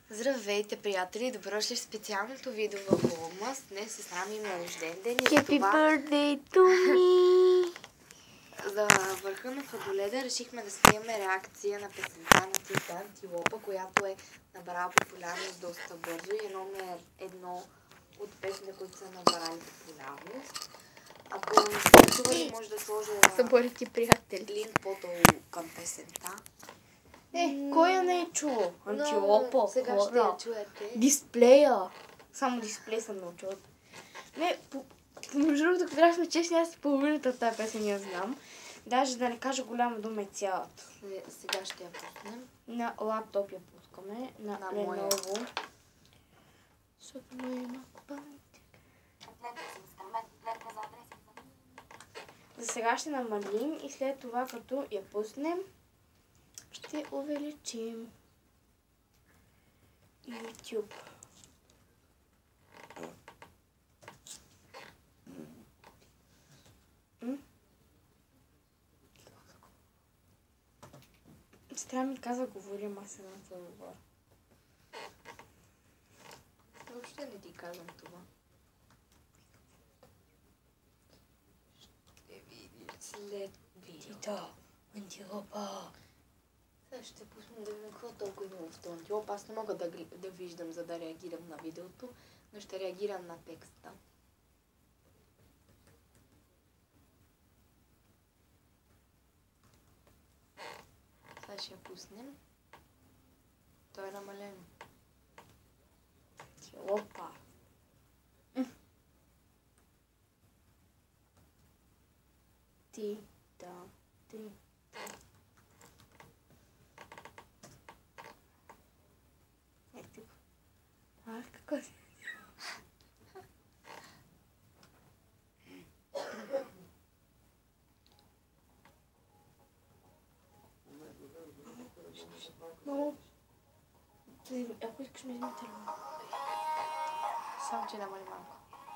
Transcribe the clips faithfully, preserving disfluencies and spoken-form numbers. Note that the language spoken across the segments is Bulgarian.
Здравейте, приятели! Добре дошли в специалното видео в Vlogmas. Днес с нами има рожден ден и за Happy това birthday to me! за върха на Сладоледа решихме да снимаме реакция на песента на Тита Антилопа, която е набрала популярност доста бързо и е номер едно от песните, които са набрали популярност. Ако не сте чували, може да сложа Съборите приятели. линк по-долу към песента. Е, кой я не е чул? Антилопа, сега хора. ще я чуете. Дисплея. Само дисплей съм научила. Не, по, по между другото, ако трябва да сме честни, аз половината от тази песен я знам. Даже да не кажа голяма дума е цялата. Сега ще я пуснем. На лаптоп я пускаме. На, На Lenovo. Особено има За сега ще намалим и след това, като я пуснем, ще увеличим YouTube. Сестра ми каза, говорим, аз се на това говоря. Въобще не ти казвам това. Ще видиш след видео. Тита, Антилопа. Сега ще пуснем да видим какво толкова има в този антилоп. Аз не мога да, да виждам, за да реагирам на видеото, но ще реагирам на текста. Сега ще я пуснем. Той е намален. Антилопа. Тита, тита. Ето. А, какво си? Мамо, ако искаш ми вземи телефон. Само, че намали малко.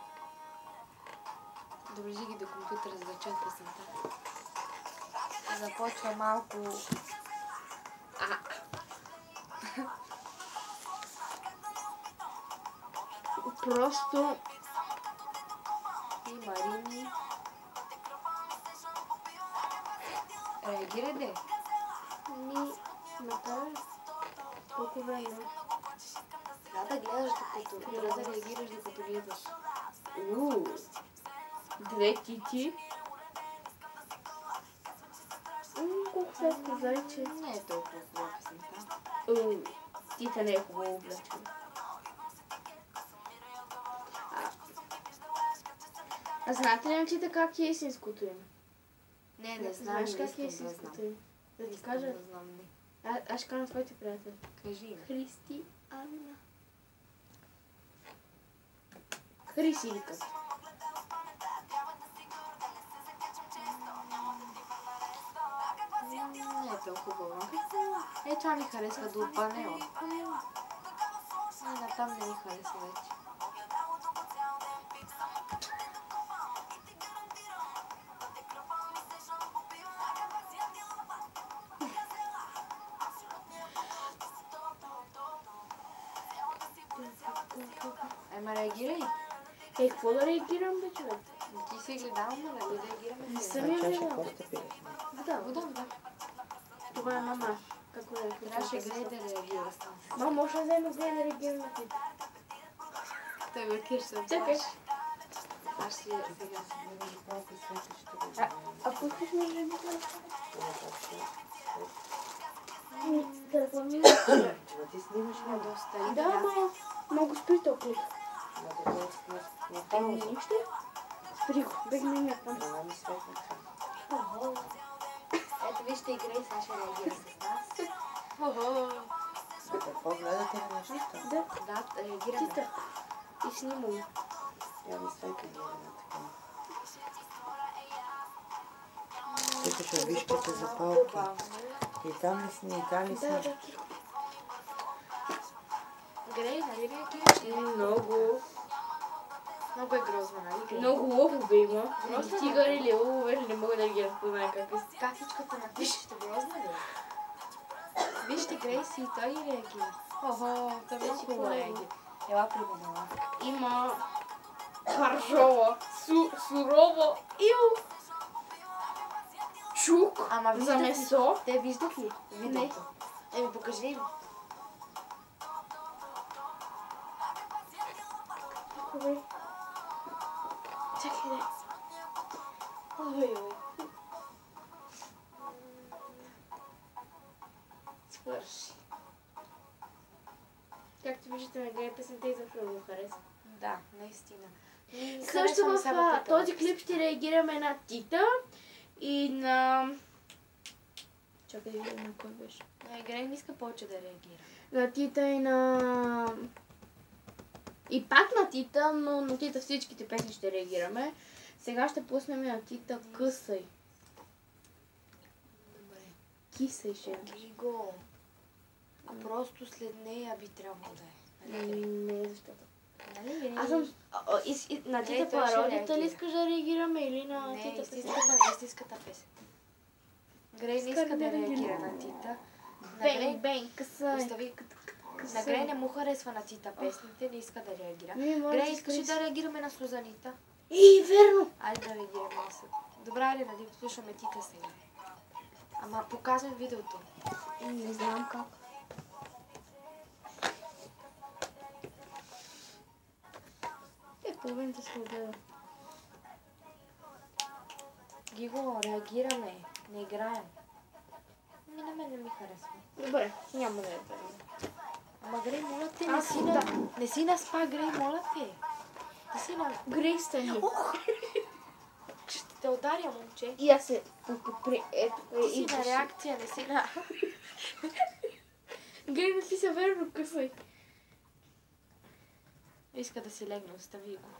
Доближи ги до компютъра, за да чуят песента. Започва малко... А. Просто... И Марини. Реагира де? Ми... Направи колко време. Трябва да гледаш докато... Трябва да реагираш докато гледаш. Ууу. Две тити. Ммм, колко сладко зайче. Не е толкова хубава песента. Ууу. Тита не е хубаво облечена. А знаете ли на Тита как е истинското име? Не, не знам, Знаеш не как е искам да истинското знам. име? Да ти Искам кажа? да знам, не. А, аз ще кажа на твоите приятели. Кажи им. Христи Анна. Хриси викат. Не е толкова хубава. Е, това ми харесва до панела. Не, натам не ми харесва вече. Ема реагирай. Е, какво да реагирам, бе, човек? Ти си гледал, ма нали реагираме Не се. съм я Чаша гледала. коста пиеш? Вода, Вода, вода. това е мама. Какво да Трябваше гледай да реагира. Мама, може да вземе гледа да реагирам на Тита. Той ме кеш се Чакай. Аз ще сега. Малко свети ще го А, ако искаш ми да реагирам. Телефон ми Но ти снимаш ли? Доста. Да, ма, много спри то клип. Но да го на Еми, пауза. нищо. Спри го, бег ми някакъв. Ама ми светна. Ето вижте, играй, сега ще реагира с нас. Охо. Какво гледате ли нещо? Да, Да, реагираме. Тита. И снимам. Я ми светна гледа на такова. Сетиш обишките за палки. И там ли сме, и там ли Да, сме? да. Грей, нали реагираш? Много. Много е грозно, нали? Много лъвове има. Тигър или лъвове, не мога да ги разпозная как е. Кафичката на пишеща грозна ли? Вижте, Грейси и той реагира. Охо, това е много хубаво, Еги. Ела при мен, ела. Има паржола, су, сурова, ил, чук Ама за виждат ли? месо. Те виждат ли? Видеото. Еми, покажи им. Ой. Чакай, да. Ой, ой. Свърши. Както виждате, на гледа песента и за много харесва. Да, наистина. И Също харесвам в сега а, Тита. този клип ще реагираме на Тита и на... Чакай да видим на кой беше. Но Грей не иска повече да реагира. На Тита и на... И пак на Тита, но на Тита всичките песни ще реагираме. Сега ще пуснем на Тита Късай. Добре. Кисай ще е. Гиго. Просто след нея би трябвало да е. Нали, Грей? Не, защото. Нали, Грей? Аз съм... а, а, из- и- На Не, Тита той ще пародията ли реагира. искаш да реагираме или на Не, Тита песен? истинската, истинската песен. Грей не иска да реагира на Тита. На Грей, Бенг, бенг, късай. остави, на Грей не му харесва на Тита песните, не иска да реагира. Ми, моля Грей, ти, искаш ли скажи да реагираме на Сузанита? И, верно! Айде да реагираме на Сузанита. Добре, айде да слушаме Тита сега. Ама показвам видеото. Не знам как. Е, половината се огледа. Гиго, реагираме. Не играем. Ми на мен не ми харесва. Добре, няма да я правим. Ама Грей, моля те, не Аз си, да. на... не си на спа, Грей, моля те. Не си на... Грей стани. Ох! Ще те ударя, момче. И аз се попри... Ето, Ти си и на реакция, не си на... Грей, не си се верно късай. Иска да си легне, остави го.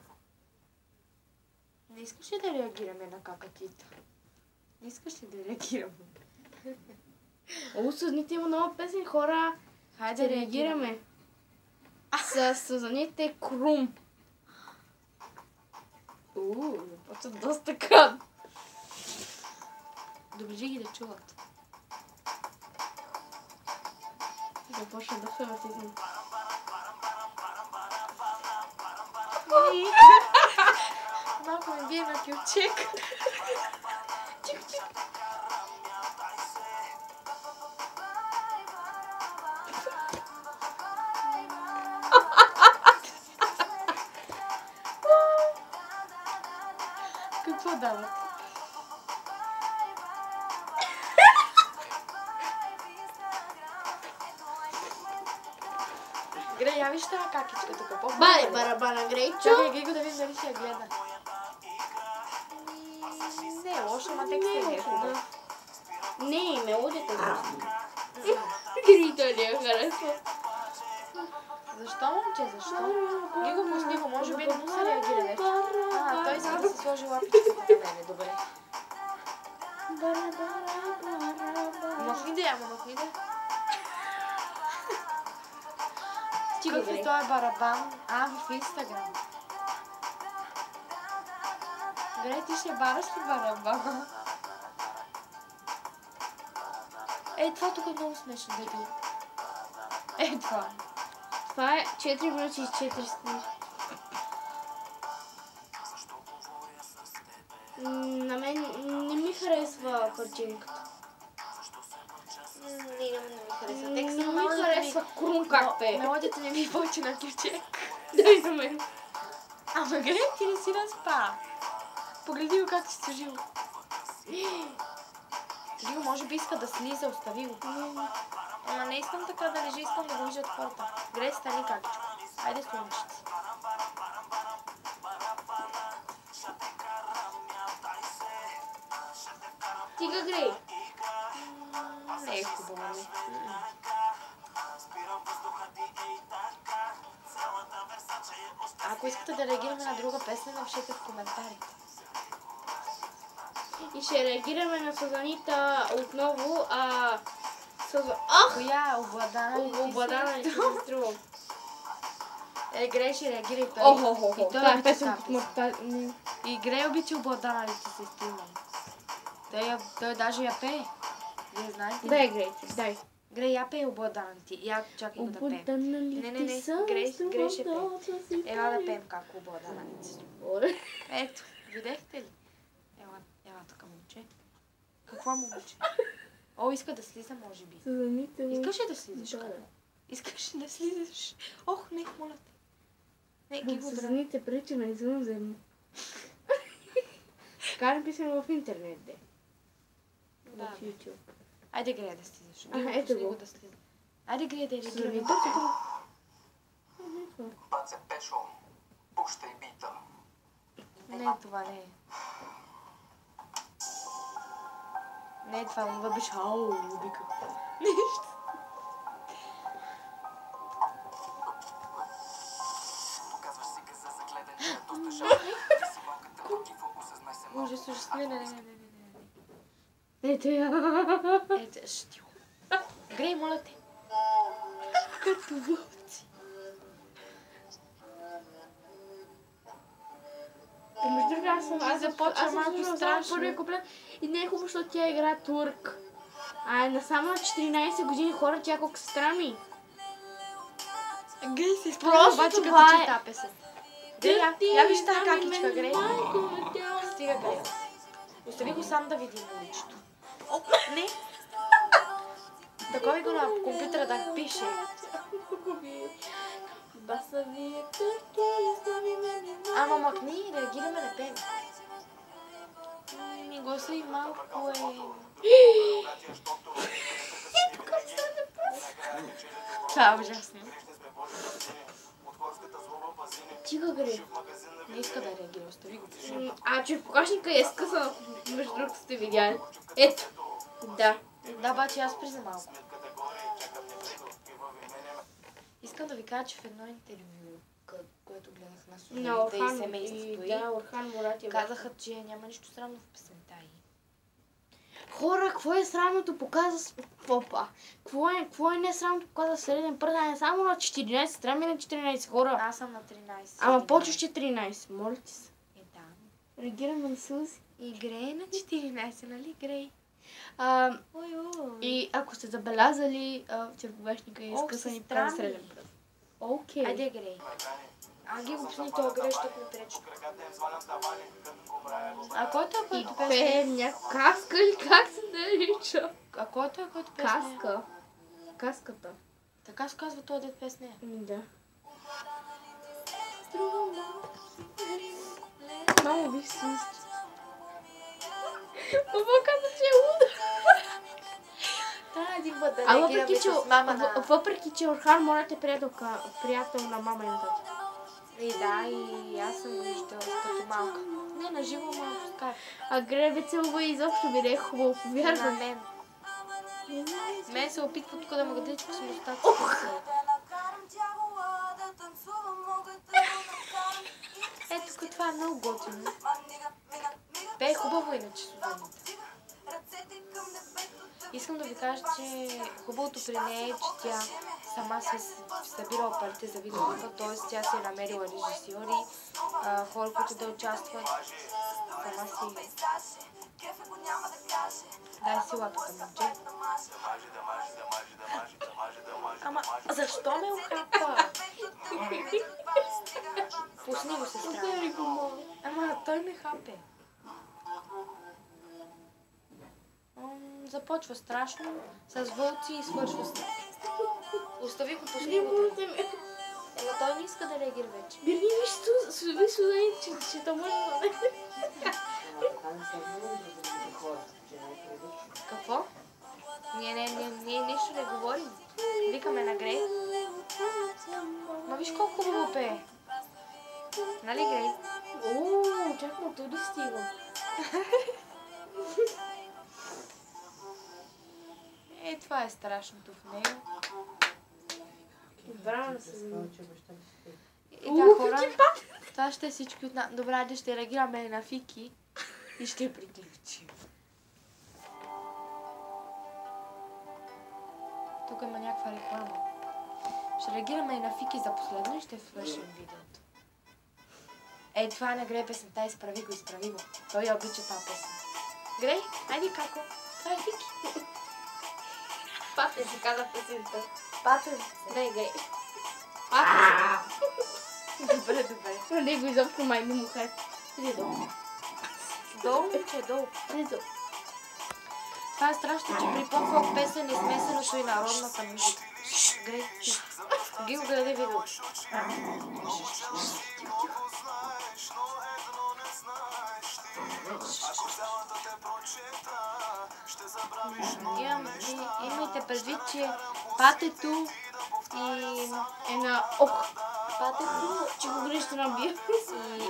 Не искаш ли да реагираме на какатита? Не искаш ли да реагираме? О, Сузаните има нова песен, хора. Хайде Да реагираме. С Сузаните Крум. Ууу, почва доста кан. Доближи ги да чуват. Започна да се възизна. Малко ми бие на кючек. Какво дават? Грей, я виж тази какичка тук. По-хубаво Бай, ли? барабана Грейчо. Чакай, ги го да видим дали ще я гледа. Не е лошо, ама текстът не е хубав. Не, мелодията е. Грита ли я харесва? Защо, момче, защо? Ги го пусни го, може би не му се реагира нещо. А, той иска да си сложи лапичката на мене, добре. Махни да я, махни да я. Какъв е този барабан? А, в Инстаграм. Грей, ти ще бараш ли барабана? Ей, това тук е много смешно, дебил. Ей, това. Това е четири минути и четири секунди. М, На мен не ми харесва картинката. Не, не ми харесва. Не Текстът ми мелодията харесва Крум как пее. Мелодията не ми повече на кючек. Дай за мен. Ама гледай, ти не си на спа. Погледи го как си стъжил. Гиго, може би иска да слиза, остави го. Ама не искам така да лежи, искам да го виждат хората. Грей, стани какичко. Айде слънчици. Стига Грей. Не е хубаво, не. Ако искате да реагираме на друга песен, напишете в коментарите. И ще реагираме на Сузанита отново, а... Суза... Ах! Коя е обладана ли ти се? Обладана ли ти се струва? Е, Грей ще реагира и той. Охо-хо-хо, И той това е обича песен тази под песен. мъртва. Не. И Грей обича обладана ли ти се струва. Той, я- той даже я пее. Вие знаете ли? Дай Грей, дай. Грей, я пей обладана ти. Я чакай го да пеем. Обладана ли Не, не, ти не, съм, Грей, Грей ще пее. струвам си Ела да пее. пеем как обладана ти. Оле. Ето, видяхте ли? Ела, ела така момче. Какво момче? О, иска да слиза, може би. Съзнаните му. Искаш ли да слизаш? Да, Какво? да. Искаш ли да слизаш? Ох, не, моля те. Не, ги го дръм. Съзнаните пречи на извънземно. Карам писаме в интернет, де. Да, В бе. YouTube. Айде, Грея, да слизаш. Аха, Ги го, ето пусни го. го да слиза. Айде, Грея, да реагираме. Съзнаните Паце Пешо, пущай бита. Не, това не е. Не е това, това беше ау, вика. Нещо. Показваш си газа за гледане, доста жал. Ти си малката протива, осъзнай се малко. Ужас, ужас. Не, не, не, не, не, не, не. Ето я. Ето, штио. Грей, моля те. Като вълци. Между другото, аз съм... Аз Започва аз съм малко слушала страшно. само първия куплет и не е хубаво, защото тя игра турк. А е на само на четиринайсет години хора, тя колко се страми. Грей се изпълня Просто обаче като това е- чета песен. Грей, я, я виж тази какичка, Грей. Стига, Грей. Остави го сам да види момичето. О, не. Такова го на компютъра да пише. Баса ви е турки, остави мене. Ама мъкни, реагираме на пеем. Ми гласа и малко е... Това е ужасно. Тиха гре. Не иска да реагира, остави го. М, А, че покажника е скъсан, между другото сте видяли. Ето. Да. Да, бачи, аз призна малко. Искам да ви кажа, че в едно интервю, къ- което гледах на На Софията и Орхан и семейството й, да, Орхан Мурат е казаха, че няма нищо странно в песента й. Хора, какво е срамното показа с... Попа. Какво е, какво е не срамното показа среден пръст, а не само на четиринайсет, трябва на четиринайсет хора. Аз съм на тринайсет. Ама почваш четиринайсет, моля ти се. Е, да. Реагираме на Сузи. И Грей е на четиринайсет, нали, Грей? А, Ой, ой. и ако сте забелязали, а, черповешника е Ох, изкъсан и се показа страни. среден пръст. Окей. Айде, Грей. А ги го пусни това Грей, защото ми пречи. А който е, И който песне? пеем някаква каска или как се нарича? А който е, който песне? Каска. Каската. Така се казва този дет песне. Ами да. Мамо, виж си. Баба каза, че е луда. Да, един път да А реагираме въпреки, че, с мама на... въ- въпреки, че Орхан Мурат е приятелка, приятел на мама и на тати. И да, и аз съм го виждала като малка. Не, на живо малко скайп. А Гребе целува и изобщо ми не е хубаво, На повярвам. мен. Мен се опитва тук да ме гъдечко с мустаци. Е, тук това е много готино. Пее хубаво иначе Сузаната. Искам да ви кажа, че хубавото при нея е, че тя сама се събирала парите за видеоклипа, т.е. тя си е намерила режисьори, а, хора, които да участват. Сама си... Дай си лапата, момче. Ама защо ме охапа? Пусни го, сестра. Ама той ме хапе. М, Започва страшно, с вълци и свършва страшно. Остави го, пусни го. Ема той не иска да реагира вече. Бирни, виж Су- виж Сузани, че, че то може да не. Какво? Ние, не, не, ние нищо не говорим. Викаме на Грей. Ма виж колко хубаво пее. Нали, Грей? Ооо, чак му туди стига. Е, това е страшното в него. Браво се за И да, хора, това ще е всички от нас. Добре, айде ще реагираме на Фики и ще приключим. Тук има някаква реклама. Ще реагираме и на Фики за последно и ще свършим видеото. Е, това е на Грей песента, изправи го, изправи го. Той я обича тази песен. Грей, айде како. Това е Фики. Патен си каза песента. Патен. Дай, гей. Патен. Добре, добре. На него изобщо май не му хареса. Иди долу. Долу, че долу. Иди долу. Това е страшно, че при по-фолк песен е смесеното и народната музика. Грей, ги го гледай видео. Имам, и, имайте предвид, че патето и Е на ох. патето Че го грещо набия. и...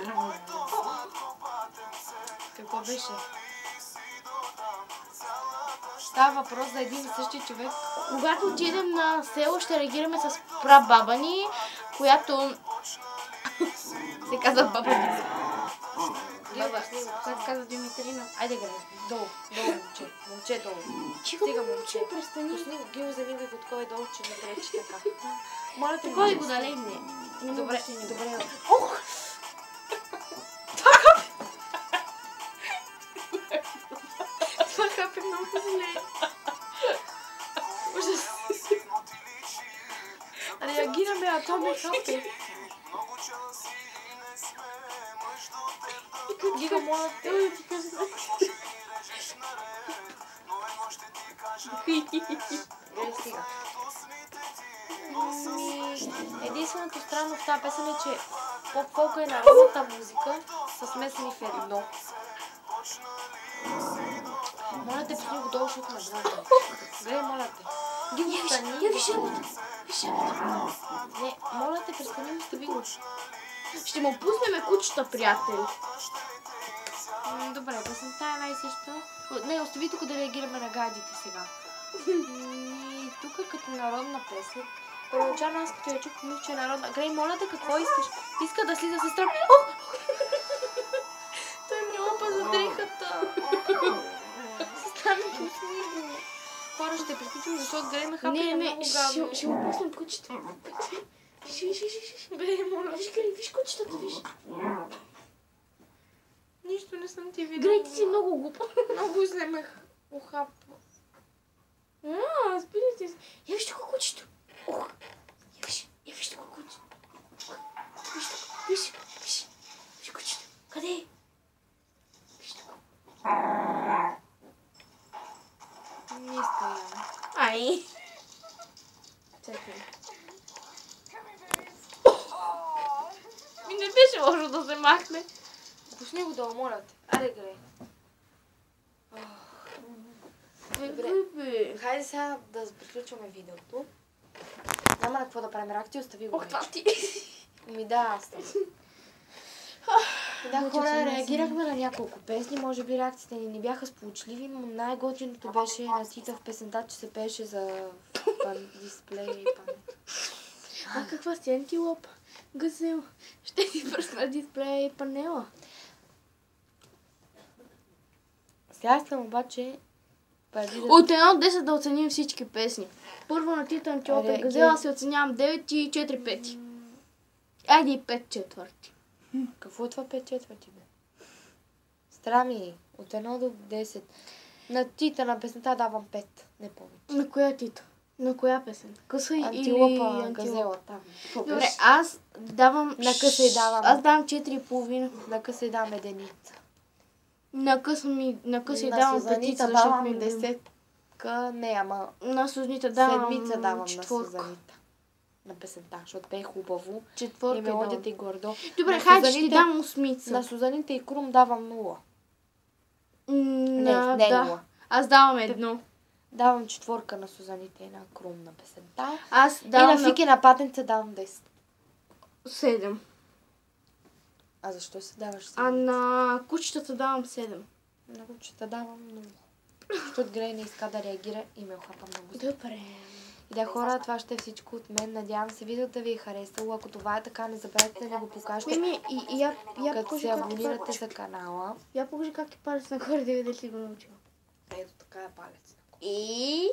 Какво беше? Става въпрос за един и същи човек. Когато отидем на село, ще реагираме с прабаба ни, която се казва баба ни. Баба, Как се казва Димитрина? айде грей, долу, долу момче, момче долу. Чико, Стига момче. престани. Пусни го, ги го замигай го такова долу, че не пречи така. Моля те, Кой момче, го далей не? Не Добре, мога да добре. Ох! Това капе много зле. Ужас. Реагираме, а то ме хапе. Дига, моля те. Ой, ти кажа. Грей, стига. Ми, единственото странно в тази песен е, че поп-фолка и народната музика са смесени в едно. Моля те, пусни го долу, защото ме дразни. Грей, моля те. Ги го стани. Я виж работа. Виж работа. Не, моля те, престани ми остави го. Ще му пуснем кучета, приятели. М, Добре, песента е най-съща. О, Не, остави тук да реагираме на гадите сега. И тук като народна песен. Първоначално аз като я чух, помислих, че е народна. Грей, моля те, какво искаш? Иска да слиза сестра. О! Той ми лапа за дрехата. Сестра ми пусни го. Хора, ще приключим, защото Грей ме хапи Не, е не, много гадно. ще, ще му пуснем кучета. Виж, виж, виж, виж. Грей, моля. Виж, Грей, виж кучетата, виж. Нищо не съм ти видела. Грей, ти си много глупа. Много вземах. Охап. А, спирайте се. Я виж тук кучето. Ох, я виж, я виж тук кучето. Виж тук, виж, виж, виж кучето. Къде е? Виж тук. Не иска я. Ай. Чакай. Ми не беше лошо да се махне. Пусни го долу, моля те. Аре, Грей. Добре. Бе. Хайде сега да приключваме видеото. Няма на какво да правим реакция, остави го. Ох, това ти. Ми да, аз съм. Да, Мъча хора, се реагирахме на няколко песни. Може би реакциите ни не бяха сполучливи, но най-готиното беше на Тита в песента, че се пееше за пан... дисплей и памет. А каква си антилоп? Газел. Ще ти пръсна дисплея и панела. Сега искам обаче преди да... От едно до десет да оценим всички песни. Първо на Тита Антилопа Аре, и Газела ги- си оценявам девет и четири пети. Айде и пет четвърти. Какво е това пет четвърти, бе? Страми, от едно до десет. На Тита на песента давам пет, не повече. На коя Тита? На коя песен? Къса или Антилопа, антилопа? газела там. Добре, аз давам... На къса й давам. Аз давам четири и половина. На къса й давам единица. На къса ми... На къса й На давам Сузаница петица, защото давам ми е десет. десетка. Не, ама На Сузаница давам седмица давам четвърка. на Сузанита. На песента, защото пее хубаво. Четвърка И й мелодията давам. и гордо. Добре, на хайде ще ти Сузаните- дам осмица. На Сузаните и Крум давам нула. М, Не, на- не да. нула. Аз давам едно. Давам четвърка на Сузаните и на Крум на песента. Аз И давам на на Фики на Патенца давам десет. седем. А защо се даваш А седем? на кучетата давам седем. На кучета давам нула. Защото Грей не иска да реагира и ме охапа много. Добре. И да, хора, това ще е всичко от мен. Надявам се видеото да ви е харесало. Ако това е така, не забравяйте да го покажете. Мими, и, и я, я Като покажи се как ти абонирате палец. за канала. Я покажи как ти палец нагоре, да видиш ли го научила. Ето така е палец. И...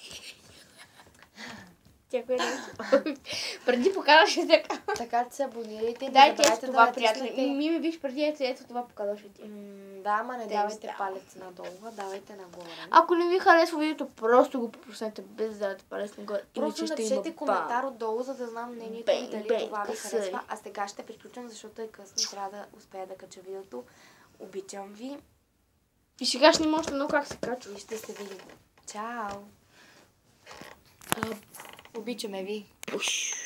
Тя кое не преди показваше така. Така че се абонирайте и не Дайте ето забравяйте това, да приятели. натиснете... Мими, виж преди ето, ето това показваше ти. М, Да, ама не Те давайте издавам. палец надолу, а давайте нагоре. Ако не ви харесва видеото, просто го пропуснете без да дадете палец нагоре. Просто Иначе ще има напишете коментар бан. отдолу, за да знам мнението ви Бен, дали бен, това ви късай. харесва. А сега ще приключвам, защото е късно. Трябва да успея да кача видеото. Обичам ви И сега ще има още едно как се качва. и ще се видим. Чао! Обичаме ви! Пуш.